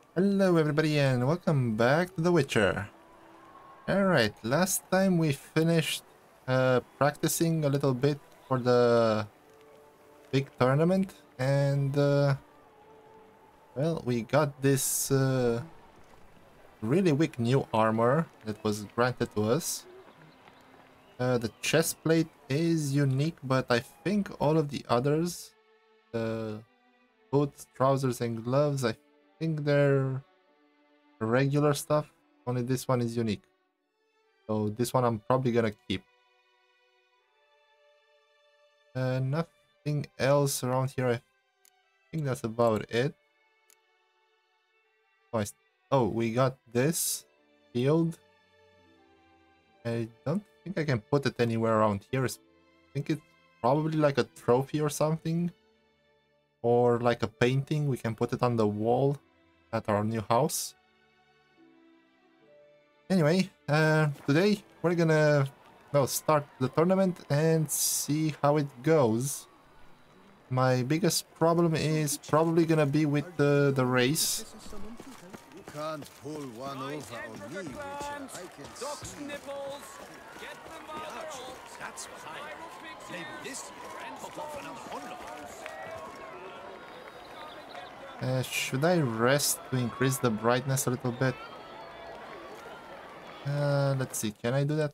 Hello everybody and welcome back to The Witcher. Alright, last time we finished practicing a little bit for the big tournament and well, we got this really weak new armor that was granted to us. The chest plate is unique, but I think all of the others, the boots, trousers and gloves, I think they're regular stuff. Only this one is unique. So this one I'm probably gonna keep. Nothing else around here. I think that's about it. Oh, oh, we got this shield. I don't think I can put it anywhere around here. I think it's probably like a trophy or something. Or like a painting. We can put it on the wall at our new house. Anyway, today we're gonna start the tournament and see how it goes. My biggest problem is probably gonna be with the race. You can't pull one over on me, Witcher. I can see. Nipples! Get them out! That's what I like. Maybe this year and pop off another Honlo. Should I rest to increase the brightness a little bit? Let's see, can I do that?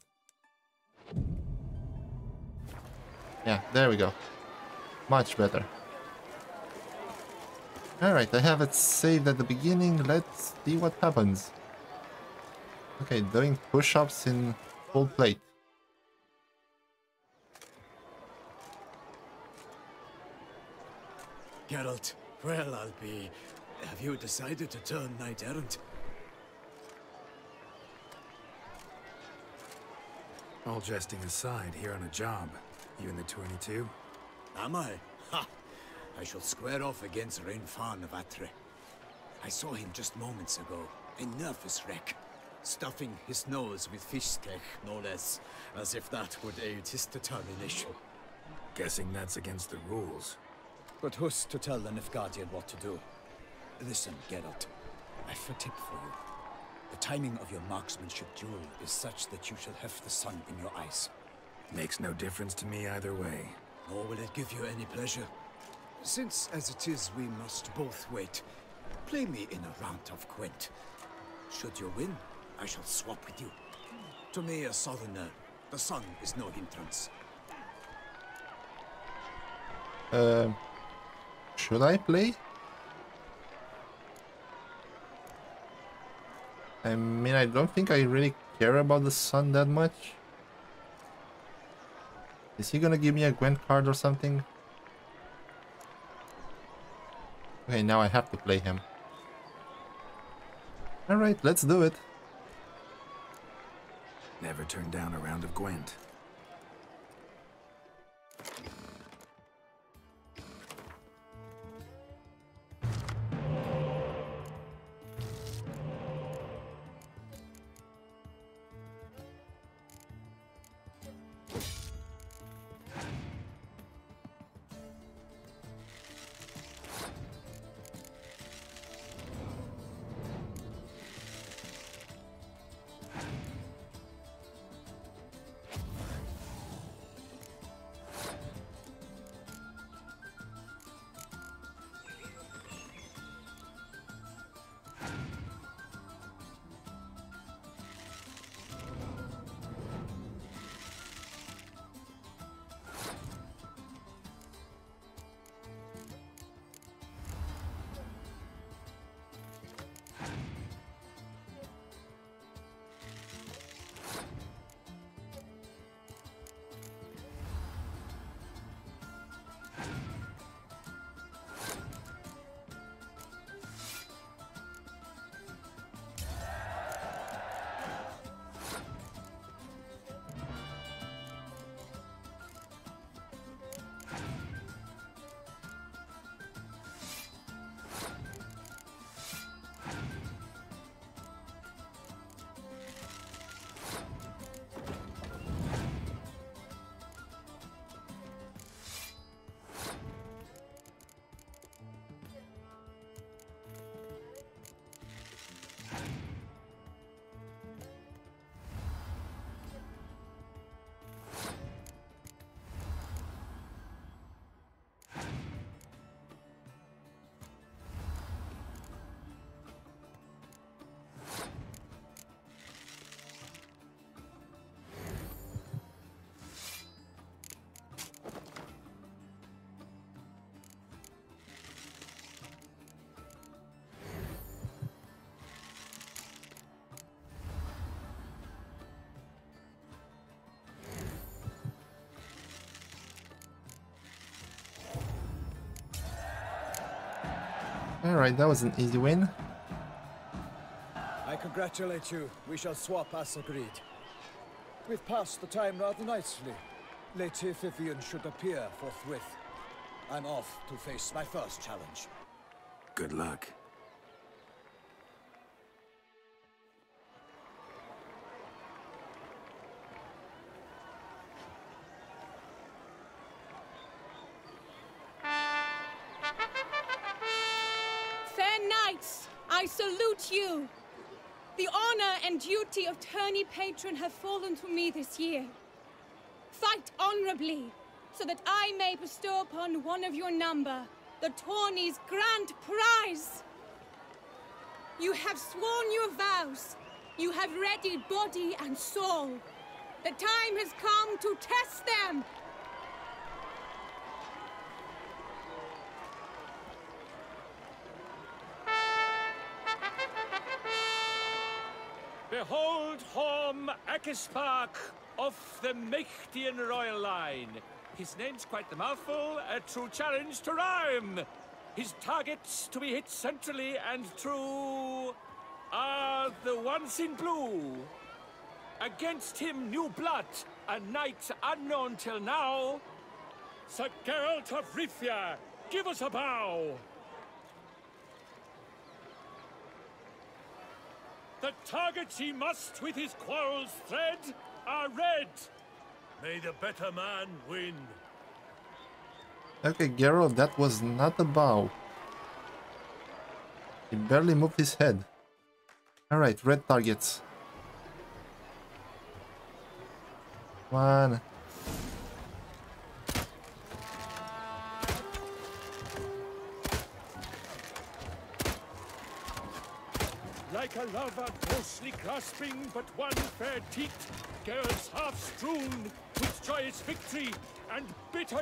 Yeah, there we go. Much better. Alright, I have it saved at the beginning. Let's see what happens. Okay, doing push-ups in full plate. Geralt, well, I'll be... Have you decided to turn knight-errant? All jesting aside, here on a job. You in the 22? Am I? Ha! I shall square off against Rainfan of Atre. I saw him just moments ago. A nervous wreck. Stuffing his nose with fish steak, no less. As if that would aid his determination. Guessing that's against the rules. But who's to tell the Nilfgaardian what to do? Listen, Geralt. I've a tip for you. The timing of your marksmanship duel is such that you shall have the sun in your eyes. Makes no difference to me either way. Nor will it give you any pleasure. Since, as it is, we must both wait, play me in a round of Gwent. Should you win, I shall swap with you. To me, a southerner, the sun is no hindrance. Should I play? I mean, I don't think I really care about the sun that much. Is he gonna give me a Gwent card or something? Okay, now I have to play him. Alright, let's do it. Never turn down a round of Gwent. Alright, that was an easy win. I congratulate you. We shall swap as agreed. We've passed the time rather nicely. Lady Vivian should appear forthwith. I'm off to face my first challenge. Good luck. Fair knights, I salute you. The honor and duty of tourney patron have fallen to me this year. Fight honorably, so that I may bestow upon one of your number the tourney's grand prize. You have sworn your vows. You have readied body and soul. The time has come to test them. Behold Horm Akispark of the Mechtian royal line. His name's quite the mouthful, a true challenge to rhyme. His targets to be hit centrally and true are the ones in blue. Against him new blood, a knight unknown till now. Sir Geralt of Rivia, give us a bow. The targets he must with his quarrels thread are red. May the better man win. Okay, Geralt, that was not a bow. He barely moved his head. Alright, red targets. Come on. Like a lover closely grasping but one fair teat, girls half strewn with joyous victory and bitter.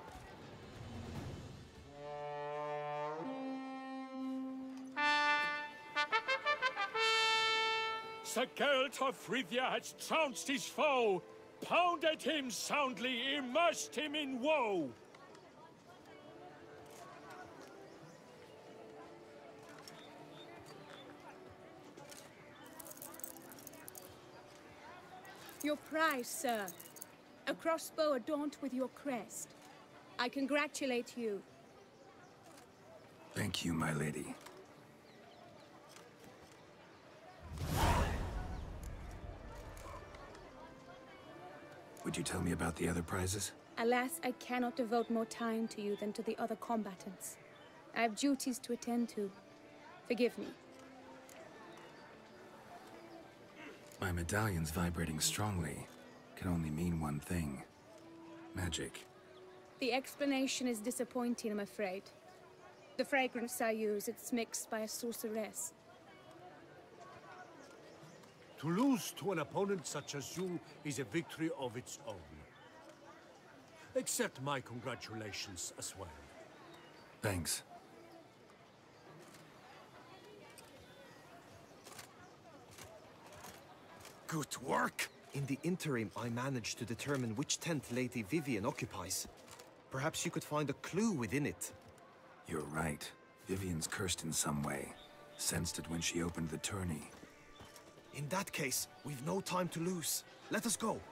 Sir Geralt of Rivia has trounced his foe, pounded him soundly, immersed him in woe. Your prize, sir. A crossbow adorned with your crest. I congratulate you. Thank you, my lady. Would you tell me about the other prizes? Alas, I cannot devote more time to you than to the other combatants. I have duties to attend to. Forgive me. My medallion's vibrating strongly. Can only mean one thing. Magic. The explanation is disappointing, I'm afraid. The fragrance I use, it's mixed by a sorceress. To lose to an opponent such as you is a victory of its own. Accept my congratulations as well. Thanks. Good work! In the interim, I managed to determine which tent Lady Vivian occupies. Perhaps you could find a clue within it. You're right. Vivian's cursed in some way. Sensed it when she opened the tourney. In that case, we've no time to lose. Let us go.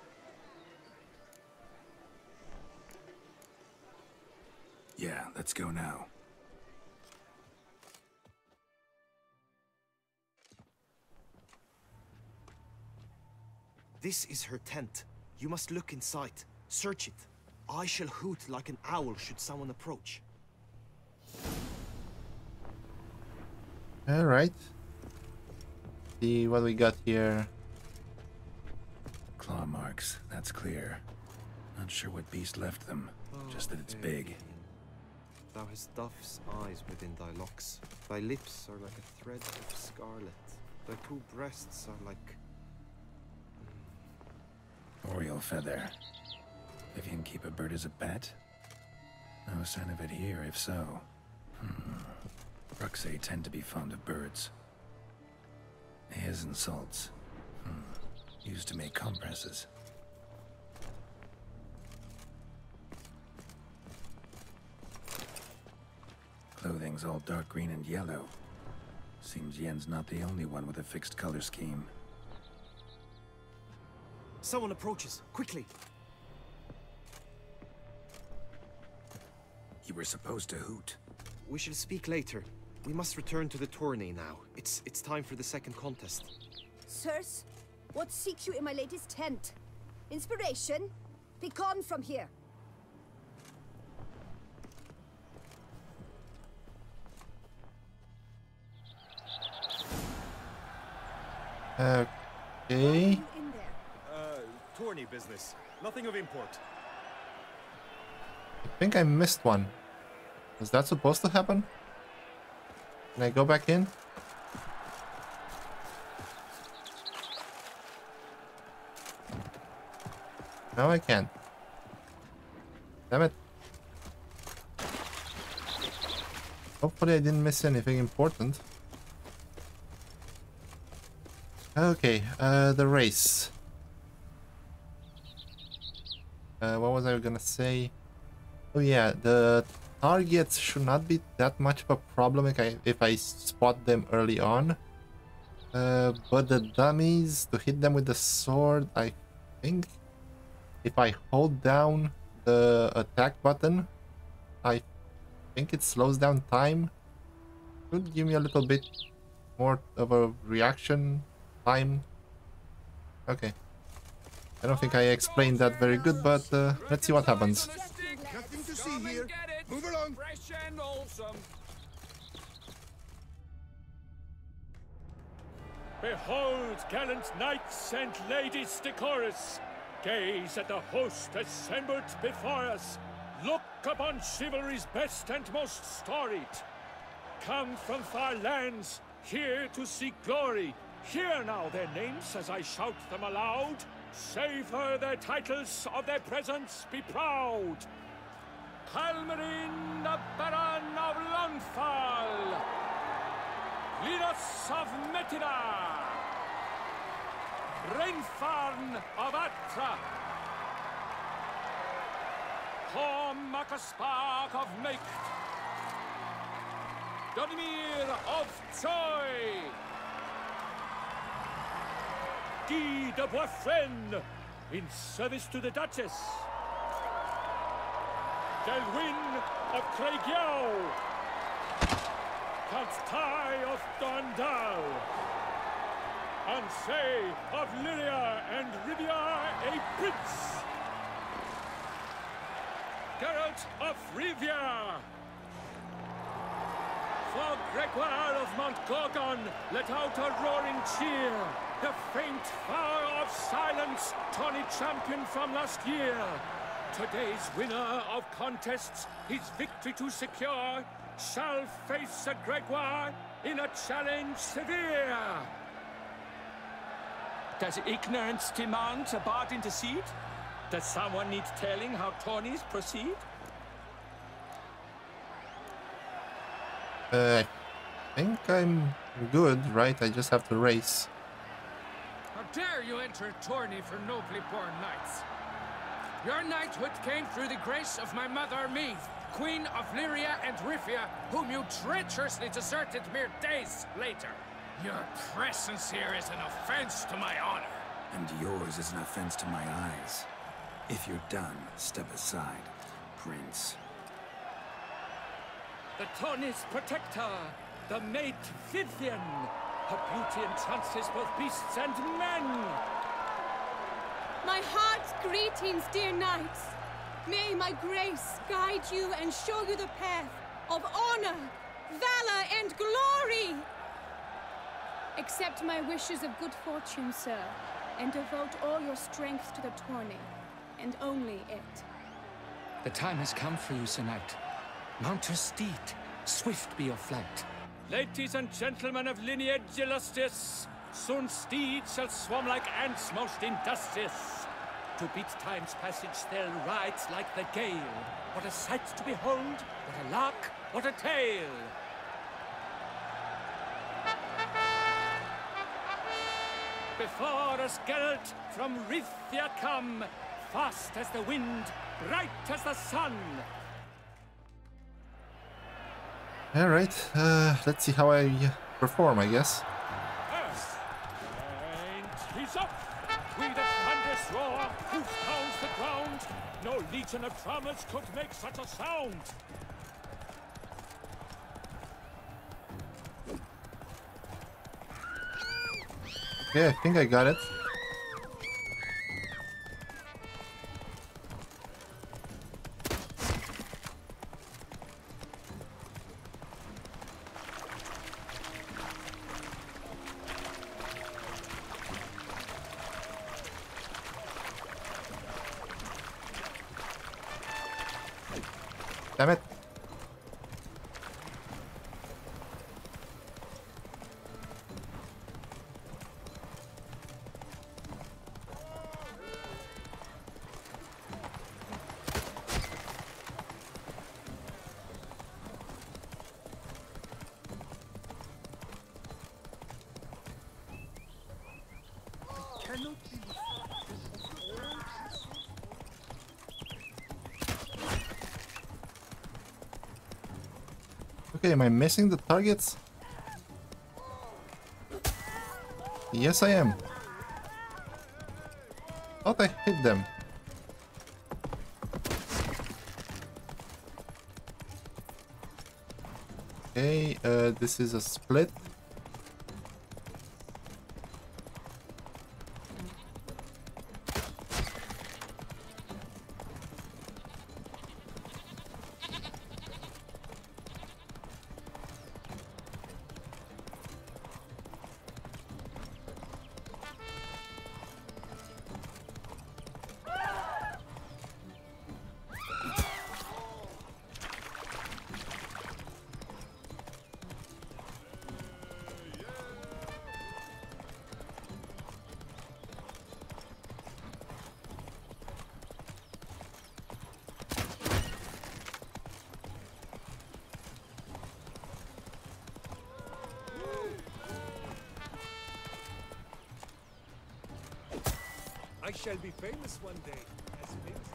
Yeah, let's go now. This is her tent. You must look inside. Search it. I shall hoot like an owl should someone approach. Alright. See what we got here. Claw marks, that's clear. Not sure what beast left them, just that it's big. Thou hast dove's eyes within thy locks. Thy lips are like a thread of scarlet. Thy two breasts are like... Oriole feather. Vivian keep a bird as a pet? No sign of it here, if so. Bruxae tend to be fond of birds. Hairs and salts. Used to make compresses. Clothing everything's all dark green and yellow. Seems Yen's not the only one with a fixed color scheme. Someone approaches. Quickly! You were supposed to hoot. We shall speak later. We must return to the tourney now. It's time for the second contest. Sirs, what seek you in my lady's tent? Inspiration? Be gone from here. Okay. In there. Tourney business. Nothing of import. I think I missed one. Was that supposed to happen? Can I go back in? No, I can't. Damn it. Hopefully I didn't miss anything important. Okay, the race. What was I gonna say? Oh yeah, the targets should not be that much of a problem if I spot them early on. But the dummies, to hit them with the sword, I think if I hold down the attack button, I think it slows down time. Could give me a little bit more of a reaction time. Okay. I don't think I explained that very good, but let's see what happens. Nothing to see here. Move along. Fresh and wholesome. Behold, gallant knights and ladies decorous. Gaze at the host assembled before us. Look upon chivalry's best and most storied. Come from far lands, here to seek glory. Hear now their names as I shout them aloud. Savor their titles, of their presence be proud. Halmarin, the Baron of Lonfall. Linus of Metida. Reinfarn of Atra. Horm Makaspark of Make. Donimir of Troy. Guy de Boisfren, in service to the Duchess. Delwyn of Craigiau. Count Tai of Dondal. Ansay of Lyria and Rivia a prince. Geralt of Rivia. For Gregoire of Montgorgon, let out a roaring cheer. The faint fire of silence, Tawny champion from last year. Today's winner of contests, his victory to secure, shall face a Gregoire in a challenge severe. Does ignorance demand a bard intercede? Does someone need telling how Tawnies proceed? I think I'm good, right? I just have to race. How dare you enter a tourney for nobly born knights? Your knighthood came through the grace of my mother Meath, Queen of Lyria and Rivia, whom you treacherously deserted mere days later. Your presence here is an offense to my honor. And yours is an offense to my eyes. If you're done, step aside, Prince. The Tawny's protector, the maid Vivian. Her beauty entrances both beasts and men. My heart's greetings, dear knights. May my grace guide you and show you the path of honor, valor, and glory. Accept my wishes of good fortune, sir, and devote all your strength to the tourney, and only it. The time has come for you, Sir Knight. Mount your steed. Swift be your flight. Ladies and gentlemen of lineage illustrious, soon steeds shall swarm like ants most industrious. To beat time's passage, they'll ride like the gale. What a sight to behold, what a lark, what a tale! Before us Geralt from Rithia come, fast as the wind, bright as the sun. Alright, let's see how I perform, I guess. And he's up! With a thunderous roar, hoof pounds the ground. No legion of drummers could make such a sound. Okay, I think I got it. Damn it. Okay, am I missing the targets? Yes, I am. Thought I hit them. Okay, this is a split. I shall be famous one day. As famous.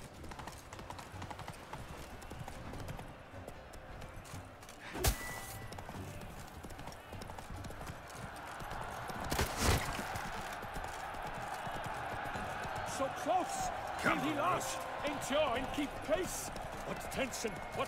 So close! Will he last? Endure and keep pace! What tension! What...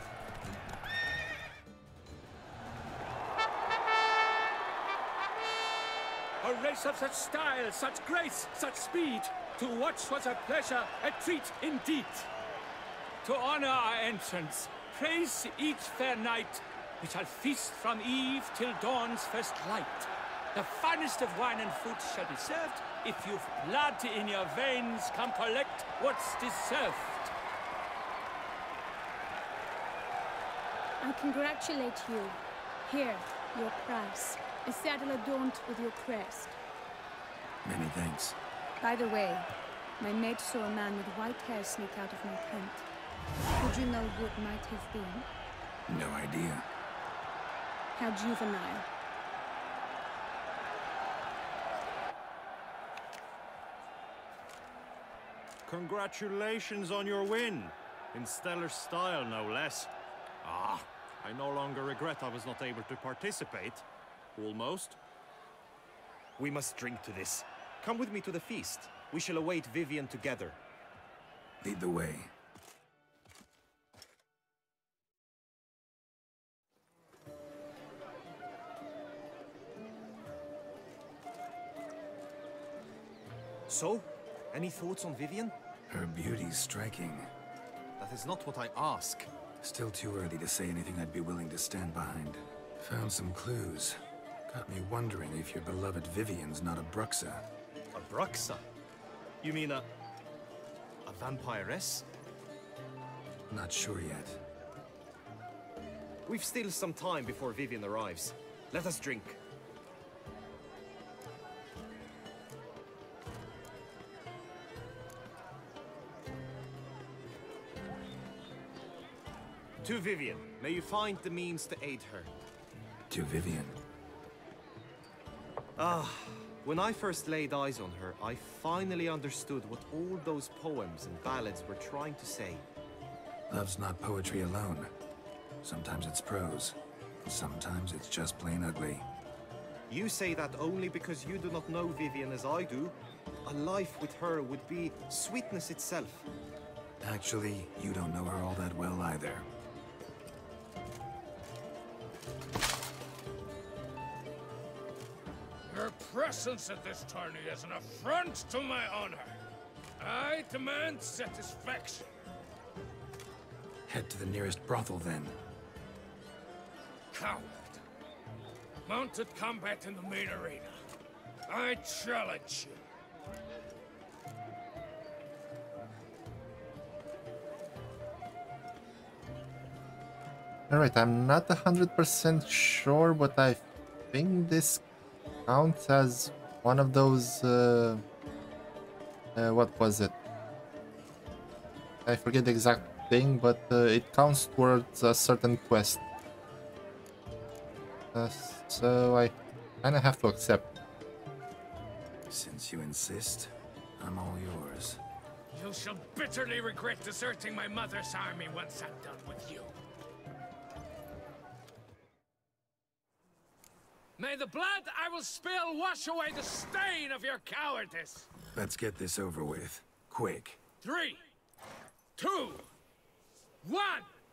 A race of such style, such grace, such speed! To watch was a pleasure, a treat indeed! To honor our entrance, praise each fair knight, we shall feast from eve till dawn's first light. The finest of wine and fruit shall be served. If you've blood in your veins, come collect what's deserved. I congratulate you. Here, your prize. A saddle adorned with your crest. Many thanks. By the way, my maid saw a man with white hair sneak out of my tent. Would you know who it might have been? No idea. How juvenile. Congratulations on your win. In stellar style, no less. Ah, I no longer regret I was not able to participate. Almost. We must drink to this. Come with me to the feast. We shall await Vivian together. Lead the way. So, any thoughts on Vivian? Her beauty's striking. That is not what I ask. Still too early to say anything I'd be willing to stand behind. Found some clues. Got me wondering if your beloved Vivian's not a Bruxa. A Bruxa? You mean a vampiress? Not sure yet. We've still some time before Vivian arrives. Let us drink. To Vivian, may you find the means to aid her. To Vivian. Ah, when I first laid eyes on her, I finally understood what all those poems and ballads were trying to say. Love's not poetry alone. Sometimes it's prose. Sometimes it's just plain ugly. You say that only because you do not know Vivian as I do. A life with her would be sweetness itself. Actually, you don't know her all that well either. Your presence at this tourney is an affront to my honor. I demand satisfaction. Head to the nearest brothel, then. Coward. Mounted combat in the main arena. I challenge you. Alright, I'm not 100% sure, but I think this counts as one of those... what was it? I forget the exact thing, but it counts towards a certain quest. So I kinda have to accept. Since you insist, I'm all yours. You shall bitterly regret deserting my mother's army once I'm done with you. May the blood I will spill wash away the stain of your cowardice! Let's get this over with. Quick. 3, 2, 1!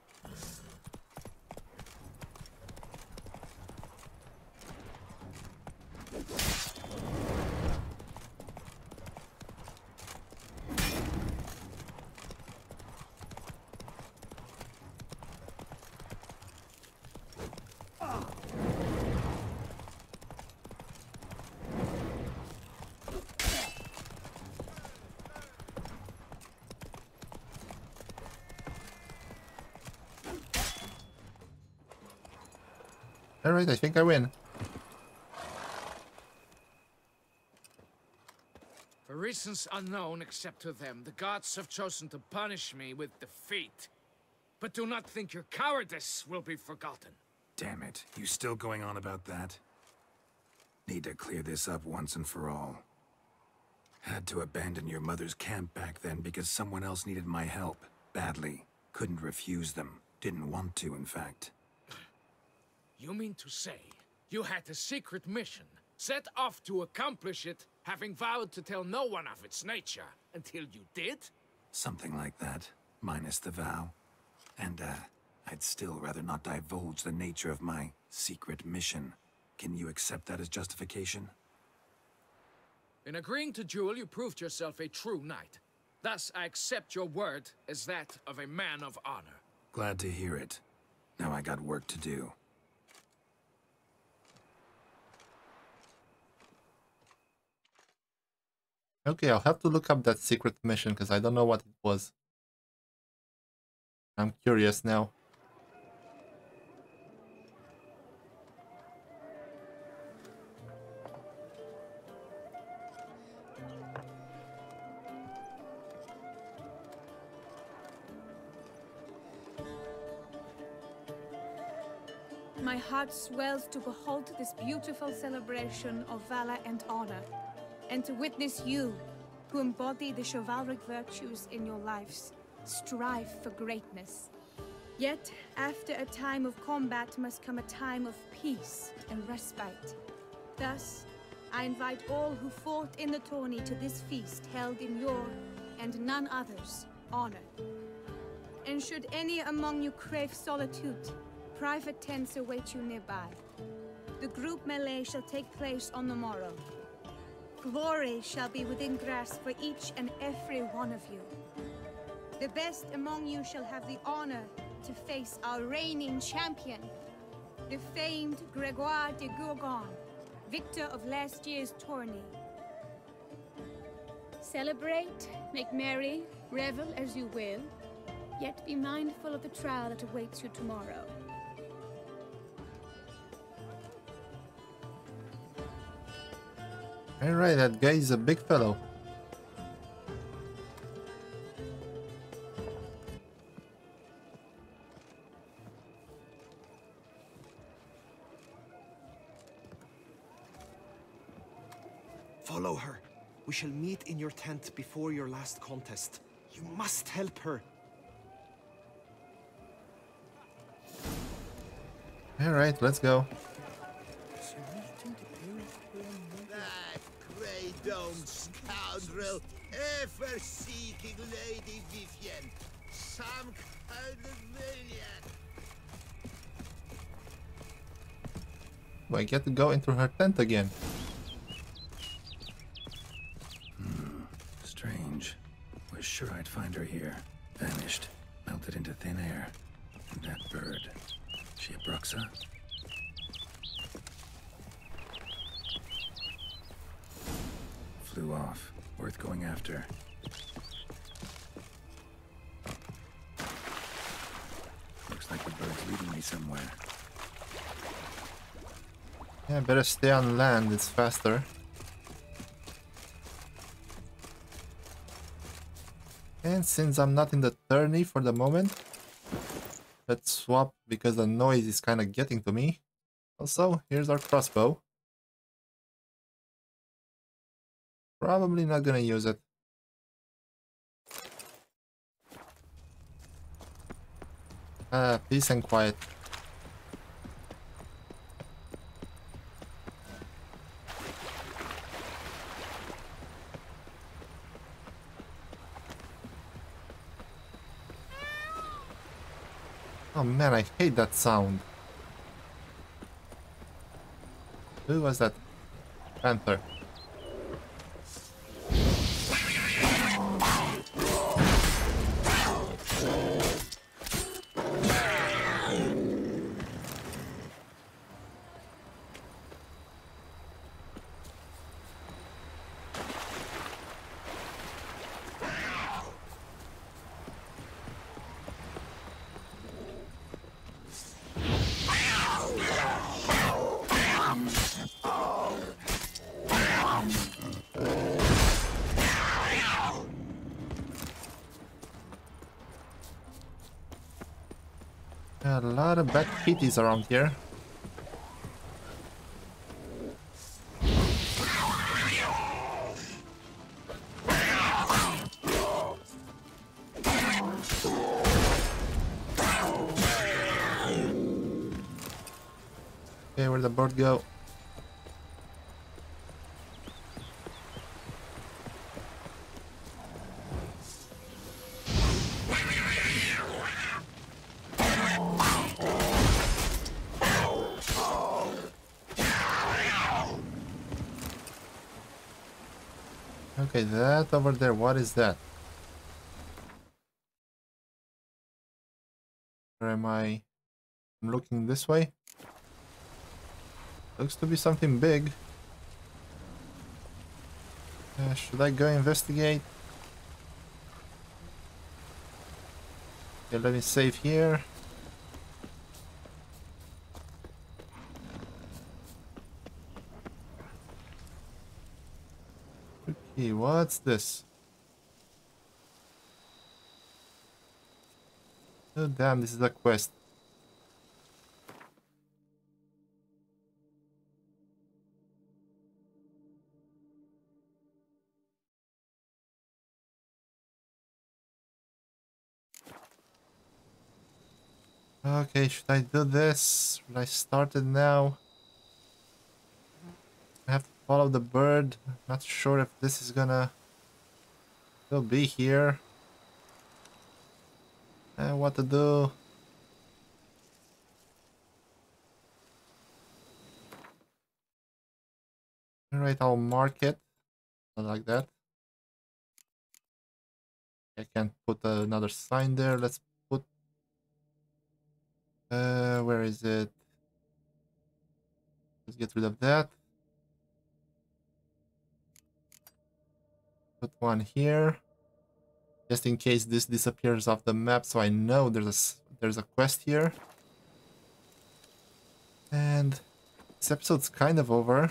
Alright, I think I win. For reasons unknown except to them, the gods have chosen to punish me with defeat. But do not think your cowardice will be forgotten. Damn it, you still going on about that? Need to clear this up once and for all. Had to abandon your mother's camp back then because someone else needed my help. Badly. Couldn't refuse them. Didn't want to, in fact. You mean to say you had a secret mission, set off to accomplish it, having vowed to tell no one of its nature, until you did? Something like that, minus the vow. And, I'd still rather not divulge the nature of my secret mission. Can you accept that as justification? In agreeing to duel, you proved yourself a true knight. Thus, I accept your word as that of a man of honor. Glad to hear it. Now I got work to do. Okay, I'll have to look up that secret mission because I don't know what it was. I'm curious now. My heart swells to behold this beautiful celebration of valor and honor, and to witness you, who embody the chivalric virtues in your lives, strive for greatness. Yet, after a time of combat must come a time of peace and respite. Thus, I invite all who fought in the tourney to this feast held in your, and none other's, honor. And should any among you crave solitude, private tents await you nearby. The group melee shall take place on the morrow. Glory shall be within grasp for each and every one of you. The best among you shall have the honor to face our reigning champion, the famed Gregoire de Gourgon, victor of last year's tourney. Celebrate, make merry, revel as you will, yet be mindful of the trial that awaits you tomorrow. Alright, that guy is a big fellow. Follow her. We shall meet in your tent before your last contest. You must help her. Alright, let's go. That grey dome scoundrel, ever seeking Lady Vivienne. Some kind of maniac. I get to go into her tent again. Strange. Was sure I'd find her here. Vanished. Melted into thin air. And that bird. She a Bruxa? Flew off. Worth going after. Looks like the bird's leading me somewhere. Yeah, better stay on land, it's faster. And since I'm not in the tourney for the moment, let's swap because the noise is kind of getting to me. Also, here's our crossbow. Probably not gonna use it. Peace and quiet. Oh man, I hate that sound. Who was that? Panther. A lot of bad kitties around here. Okay, where'd the bird go? Okay, that over there, what is that? Where am I? I'm looking this way. Looks to be something big. Should I go investigate? Okay, let me save here. Okay, what's this? Oh damn, this is a quest. Okay, should I do this? Should I start it now? I have to follow the bird. Not sure if this is gonna still be here. And what to do? Alright, I'll mark it. Like that. I can't put another sign there. Let's put... where is it? Let's get rid of that. Put one here. Just in case this disappears off the map, so I know there's a quest here. And this episode's kind of over.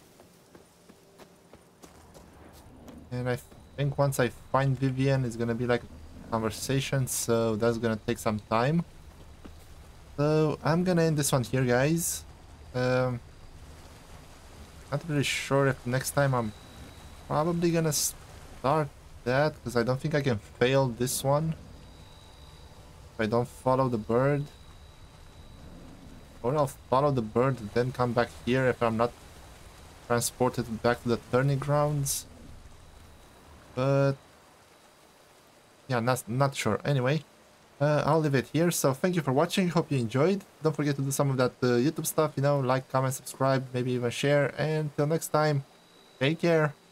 And I think once I find Vivienne, it's gonna be like a conversation, so that's gonna take some time. So I'm gonna end this one here, guys. Not really sure if next time I'm probably gonna start that, because I don't think I can fail this one if I don't follow the bird. Or I'll follow the bird and then come back here if I'm not transported back to the turning grounds. But yeah, not sure. Anyway, I'll leave it here. So thank you for watching. Hope you enjoyed. Don't forget to do some of that YouTube stuff, you know, like, comment, subscribe, maybe even share. And till next time, take care.